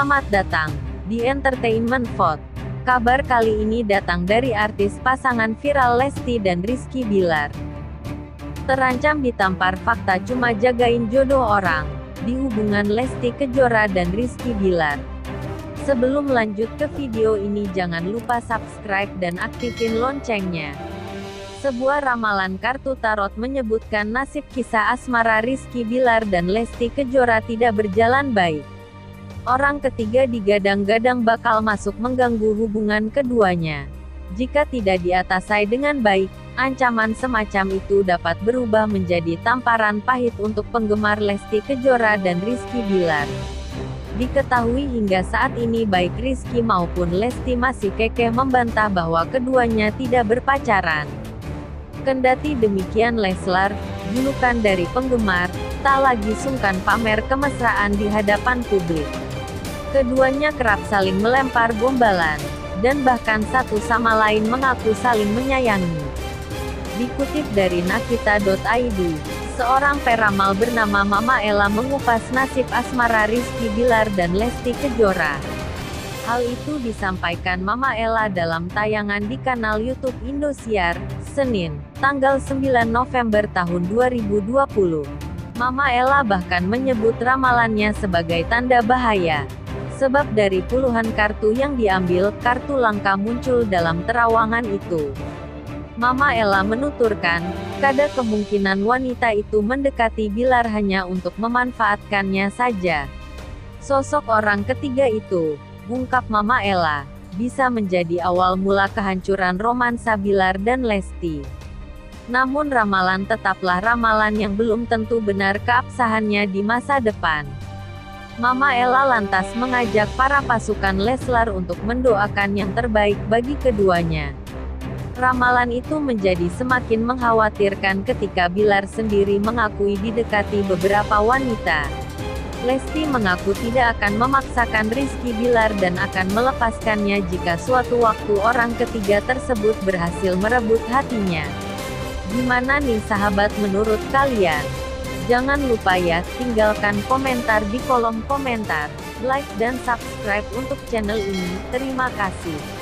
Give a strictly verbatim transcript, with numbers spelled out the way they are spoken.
Selamat datang di Entertainment Vote. Kabar kali ini datang dari artis pasangan viral Lesti dan Rizky Bilar. Terancam ditampar fakta cuma jagain jodoh orang, di hubungan Lesti Kejora dan Rizky Bilar. Sebelum lanjut ke video ini jangan lupa subscribe dan aktifin loncengnya. Sebuah ramalan kartu tarot menyebutkan nasib kisah asmara Rizky Bilar dan Lesti Kejora tidak berjalan baik. Orang ketiga digadang-gadang bakal masuk mengganggu hubungan keduanya. Jika tidak diatasi dengan baik, ancaman semacam itu dapat berubah menjadi tamparan pahit untuk penggemar Lesti Kejora dan Rizky Bilar. Diketahui hingga saat ini baik Rizky maupun Lesti masih kekeh membantah bahwa keduanya tidak berpacaran. Kendati demikian Leslar, julukan dari penggemar, tak lagi sungkan pamer kemesraan di hadapan publik. Keduanya kerap saling melempar gombalan, dan bahkan satu sama lain mengaku saling menyayangi. Dikutip dari nakita titik i d, seorang peramal bernama Mama Ella mengupas nasib asmara Rizky Bilar dan Lesti Kejora. Hal itu disampaikan Mama Ella dalam tayangan di kanal YouTube Indosiar, Senin, tanggal sembilan November tahun dua ribu dua puluh. Mama Ella bahkan menyebut ramalannya sebagai tanda bahaya. Sebab dari puluhan kartu yang diambil, kartu langka muncul dalam terawangan itu. Mama Ella menuturkan, ada kemungkinan wanita itu mendekati Bilar hanya untuk memanfaatkannya saja. Sosok orang ketiga itu, ungkap Mama Ella, bisa menjadi awal mula kehancuran romansa Bilar dan Lesti. Namun ramalan tetaplah ramalan yang belum tentu benar keabsahannya di masa depan. Mama Ella lantas mengajak para pasukan Leslar untuk mendoakan yang terbaik bagi keduanya. Ramalan itu menjadi semakin mengkhawatirkan ketika Bilar sendiri mengakui didekati beberapa wanita. Lesti mengaku tidak akan memaksakan Rizky Bilar dan akan melepaskannya jika suatu waktu orang ketiga tersebut berhasil merebut hatinya. Gimana nih sahabat menurut kalian? Jangan lupa ya, tinggalkan komentar di kolom komentar, like dan subscribe untuk channel ini. Terima kasih.